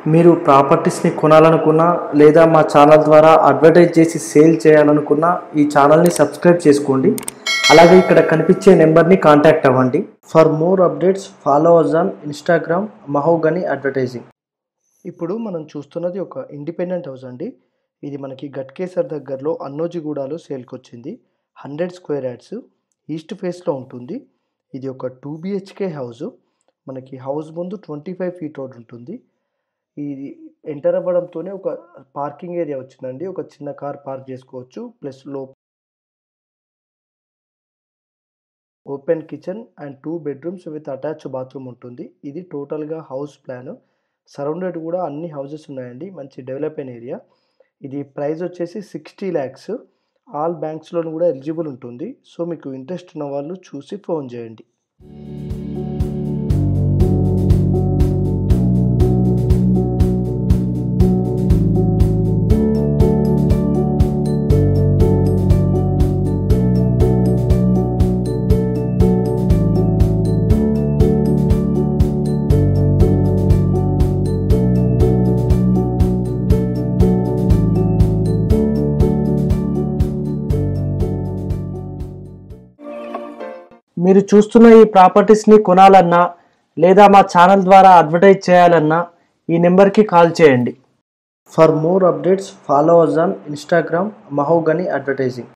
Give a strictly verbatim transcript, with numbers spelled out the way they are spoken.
మీరు ప్రాపర్టీస్ని కొనాలనుకున్నా లేదా మా ఛానల్ ద్వారా అడ్వర్టైజ్ చేసి సేల్ చేయాలనుకున్నా ఈ ఛానల్ని సబ్స్క్రైబ్ చేసుకోండి. అలాగే ఇక్కడ కనిపించే నెంబర్ని కాంటాక్ట్ అవ్వండి. For more updates follow us on Instagram Mahogany advertising. ఇప్పుడు మనం చూస్తున్నది ఒక ఇండిపెండెంట్ హౌస్ అండి. ఇది మనకి గట్కేసర్ దగ్గరలో అన్నోజిగూడలో సేల్కి వచ్చింది. హండ్రెడ్ స్క్వేర్ యార్డ్స్ ఈస్ట్ ఫేస్లో ఉంటుంది. ఇది ఒక టూ బిహెచ్కే హౌస్. మనకి హౌస్ ముందు ట్వంటీ ఫైవ్ ఫీట్ రోడ్ ఉంటుంది. ఇది ఎంటర్ అవ్వడంతోనే ఒక పార్కింగ్ ఏరియా వచ్చిందండి. ఒక చిన్న కార్ పార్క్ చేసుకోవచ్చు. ప్లస్ లో open kitchen and two bedrooms with attach bathroom ఉంటుంది. ఇది టోటల్గా హౌస్ ప్లాన్. సరౌండెడ్ కూడా అన్ని హౌసెస్ ఉన్నాయండి. మంచి డెవలప్ అయిన ఏరియా. ఇది ప్రైస్ వచ్చేసి సిక్స్టీ ల్యాక్స్. ఆల్ బ్యాంక్స్లోను కూడా ఎలిజిబుల్ ఉంటుంది. సో మీకు ఇంట్రెస్ట్ ఉన్న వాళ్ళు చూసి ఫోన్ చేయండి. మీరు చూస్తున్న ఈ ప్రాపర్టీస్ని కొనాలన్నా లేదా మా ఛానల్ ద్వారా అడ్వర్టైజ్ చేయాలన్నా ఈ నెంబర్కి కాల్ చేయండి. For more updates follow us on Instagram Mahogany advertising.